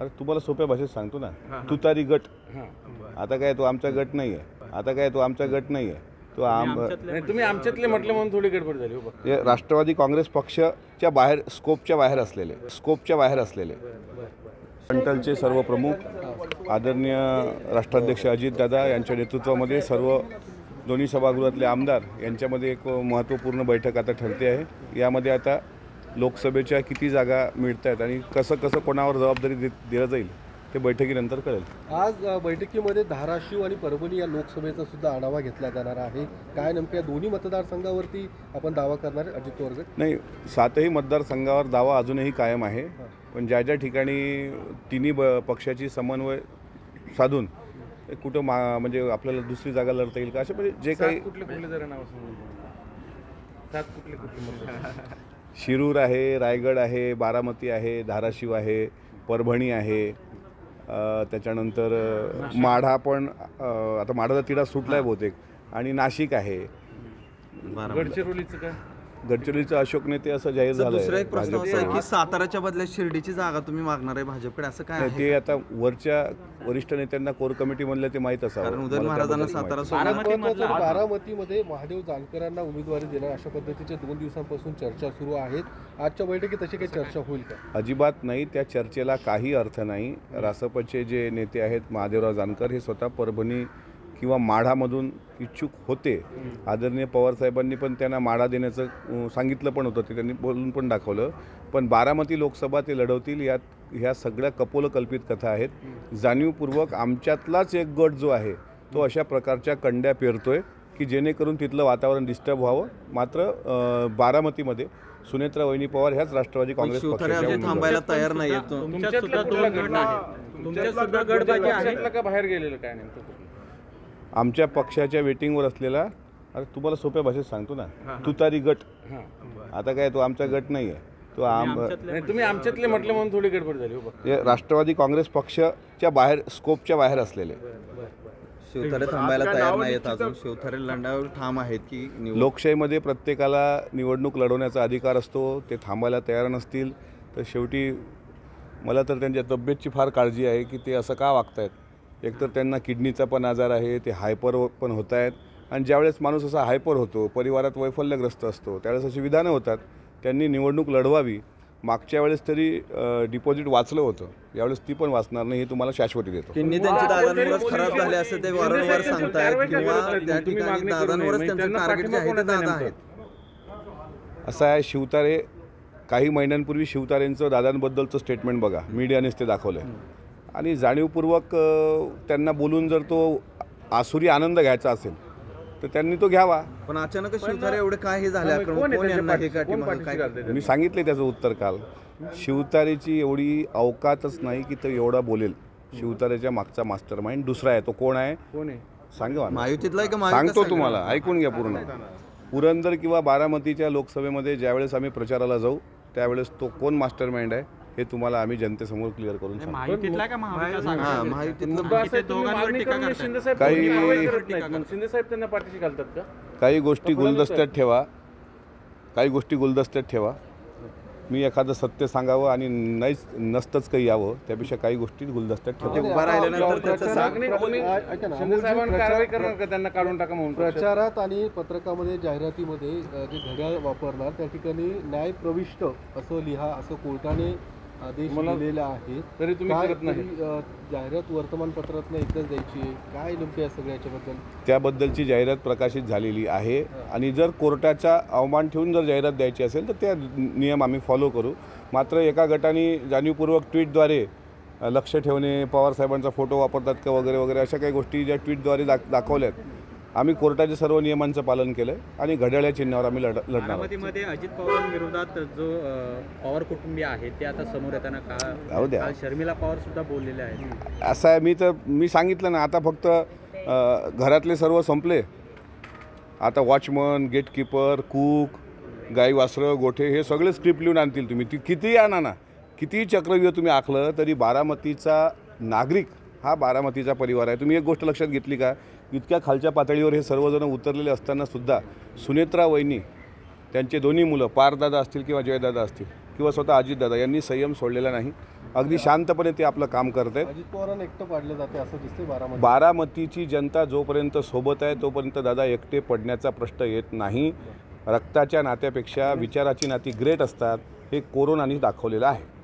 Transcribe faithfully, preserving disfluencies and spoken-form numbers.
अरे तुम्हाला सोप्या भाषेत सांगतो ना, तुतारी गट. आता काय तो आमचा गट नाही आहे, आता काय तो आमचा गट नाही आहे, तो आम तुम्ही आमच्यातले म्हटलं म्हणून थोडी गडबड झाली. हे राष्ट्रवादी काँग्रेस पक्षाच्या बाहेर, स्कोपच्या बाहेर असलेले स्कोपच्या बाहेर असलेले मंडलचे सर्व प्रमुख आदरणीय राष्ट्राध्यक्ष अजितदादा यांच्या नेतृत्वामध्ये सर्व दोन्ही सभागृहातले आमदार यांच्यामध्ये एक महत्त्वपूर्ण बैठक आता ठरते आहे. यामध्ये आता लोकसभेच्या किती जागा मिळत आहेत आणि कसं कसं कोणावर जबाबदारी दे दिलं जाईल ते बैठकीनंतर कळेल. आज बैठकीमध्ये धाराशिव आणि परभणी या लोकसभेचा सुद्धा आढावा घेतला जाणार आहे. काय नेमक्या दोन्ही मतदारसंघावरती आपण दावा करणार आहे अजित पवार गट? नाही, सातही मतदारसंघावर दावा अजूनही कायम आहे, पण ज्या ज्या ठिकाणी तिन्ही ब पक्षाची समन्वय साधून कुठं मा म्हणजे आपल्याला दुसरी जागा लढता येईल का, असे म्हणजे जे काही कुठले कुठले जरा नाव सांगून सात कुठले कुठले शिरूर आहे, रायगड आहे, बारामती आहे, धाराशिव आहे, परभणी आहे, त्याच्यानंतर माढा पण, आता माढाचा तिढा सुटला आहे बहुतेक, आणि नाशिक आहे. गडचिरोलीचं काय? गडचिरोलीचं अशोक नेते असं जाहीर झालं. दुसरा एक प्रश्न असा आहे की साताराच्या बदल्यात शिर्डीची जागा तुम्ही मागणार आहे भाजपकडे, असं काय आहे? ते आता वरच्या वरिष्ठ नेत्यांना कोर कमिटी मधल्या ते माहीत असावं. कारण उदयन महाराजांना सातारा बारामतीमध्ये महादेव जानकरांना उमेदवारी देणार अशा पद्धतीच्या दोन दिवसांपासून चर्चा सुरू आहेत. आजच्या बैठकीत तशी काही चर्चा होईल का? अजिबात नाही, त्या चर्चेला काही अर्थ नाही. रासपचे जे नेते आहेत महादेवराव जानकर हे स्वतः परभणी किंवा माढामधून इच्छुक होते. आदरणीय पवारसाहेबांनी पण त्यांना माढा देण्याचं सांगितलं पण होतं, ते त्यांनी बोलून पण दाखवलं. पण बारामती लोकसभा ते लढवतील यात ह्या सगळ्या कपोलकल्पित कथा आहेत. जाणीवपूर्वक आमच्यातलाच एक गट जो आहे तो अशा प्रकारच्या कंड्या पेरतोय की जेणेकरून तिथलं वातावरण डिस्टर्ब व्हावं. मात्र बारामतीमध्ये सुनेत्रा वहिनी पवार ह्याच राष्ट्रवादी काँग्रेस पक्षाच्या थांबायला तयार नाही. बाहेर गेलेलं काय नेमकं? आमच्या पक्षाच्या वेटिंगवर असलेला, अरे तुम्हाला सोप्या भाषेत सांगतो ना, तुतारी गट. आता काय तो आमचा गट नाही आहे, तो आम तुम्ही आमच्यातले म्हटलं म्हणून थोडी गडबड झाली. हे राष्ट्रवादी काँग्रेस पक्षाच्या बाहेर, स्कोपच्या बाहेर असलेले. शिवथारे थांबायला तयार नाहीत अजून, शिवथारे लढण्यावर ठाम आहेत की? लोकशाहीमध्ये प्रत्येकाला निवडणूक लढवण्याचा अधिकार असतो. ते थांबायला तयार नसतील तर शेवटी मला तर त्यांच्या तब्येतची फार काळजी आहे की ते असं का वागतायत. एकतर त्यांना किडनीचा पण आजार आहे, ते हायपर पण होत आहेत, आणि ज्यावेळेस माणूस असा हायपर होतो, परिवारात वैफल्यग्रस्त असतो, त्यावेळेस अशी विधानं होतात. त्यांनी निवडणूक लढवावी. मागच्या वेळेस तरी डिपॉझिट वाचलं होतं, यावेळेस ती पण वाचणार नाही, हे तुम्हाला शाश्वती देतो. किडनी त्यांची दादांवरच खराब झाले असं ते वारंवार सांगतायत, किंवा त्या ठिकाणी दादांवरच त्यांचं टार्गेट जे आहे ते दादा आहेत. असं आहे, शिवतारे काही महिन्यांपूर्वी शिवतारेंचं दादांबद्दलचं स्टेटमेंट बघा, मीडियानेच ते दाखवलं आहे. आणि जाणीवपूर्वक त्यांना बोलून जर तो आसुरी आनंद घ्यायचा असेल तर त्यांनी तो घ्यावा. पण अचानक शिवतारे एवढे काय हे झाले? मी सांगितले त्याचं उत्तर काल. शिवतारेची एवढी अवकातच नाही की तो एवढा बोलेल. शिवतारेच्या मागचा मास्टर माइंड दुसरा आहे. तो कोण आहे सांगा, सांगतो तुम्हाला, ऐकून घ्या पूर्ण. पुरंदर किंवा बारामतीच्या लोकसभेमध्ये ज्यावेळेस आम्ही प्रचाराला जाऊ त्यावेळेस तो कोण मास्टर माइंड आहे हे तुम्हाला आम्ही जनतेसमोर क्लिअर करून सांगतो. काही गोष्टी गुलदस्त्यात ठेवा, काही गोष्टी गुलदस्त्यात ठेवा. मी एखादं सत्य सांगावं आणि नाहीच नसतंच काही यावं, त्यापेक्षा काही गोष्टी गुलदस्त्यात ठेवा. प्रचारात आणि पत्रकामध्ये, जाहिरातीमध्ये जे घड्याळ वापरणार त्या ठिकाणी न्याय प्रविष्ट असं लिहा, असं कोर्टाने आदेश दिलेला आहे. तरी तुम्ही करत नाही. जाहिरात वर्तमानपत्रात एकदाच द्यायची आहे, काय नेमकं या सगळ्याच्याबद्दल? त्याबद्दलची जाहिरात प्रकाशित झालेली आहे, आणि जर कोर्टाचा अवमान ठेवून जर जाहिरात द्यायची असेल तर त्या नियम आम्ही फॉलो करू. मात्र एका गटाने जाणीवपूर्वक ट्विटद्वारे लक्ष ठेवणे, पवारसाहेबांचा फोटो वापरतात का वगैरे वगैरे अशा काही गोष्टी ज्या ट्विटद्वारे दाख दाखवल्यात, आम्ही कोर्टाच्या सर्व नियमांचं पालन केलं आणि घड्याळ्या चिन्हावर आम्ही लढ लढणार. बारामतीमध्ये अजित पवारांविरोधात जो पवार कुटुंबीय आहे ते आता समोर येताना का शर्मिला पवार सुद्धा बोललेले आहेत. असं आहे, मी तर मी सांगितलं ना, आता फक्त घरातले सर्व संपले. आता वॉचमन, गेटकीपर, कूक, गाई वासरं, गोठे हे सगळे स्क्रिप्ट लिहून आणतील. तुम्ही ती कितीही आणा ना, कितीही चक्रव्यूह तुम्ही आखलं तरी बारामतीचा नागरिक हा बारामतीचा परिवार आहे. तुम्ही एक गोष्ट लक्षात घेतली का, इतक्या खालच्या पातळीवर हे सर्वजण उतरलेले असताना सुद्धा सुनेत्रा वहिनी, त्यांचे दोन्ही मुलं पारदादा असतील किंवा जयदादा असतील किंवा स्वतः अजितदादा यांनी संयम सोडलेला नाही. अगदी शांतपणे ते आपलं काम करत आहेत. अजित पवारांना एकटं पाडलं जाते असं दिसते बारामती. बारामतीची जनता जोपर्यंत सोबत आहे तोपर्यंत दादा एकटे पडण्याचा प्रश्न येत नाही. रक्ताच्या नात्यापेक्षा विचाराची नाती ग्रेट असतात, हे कोरोनाने दाखवलेलं आहे.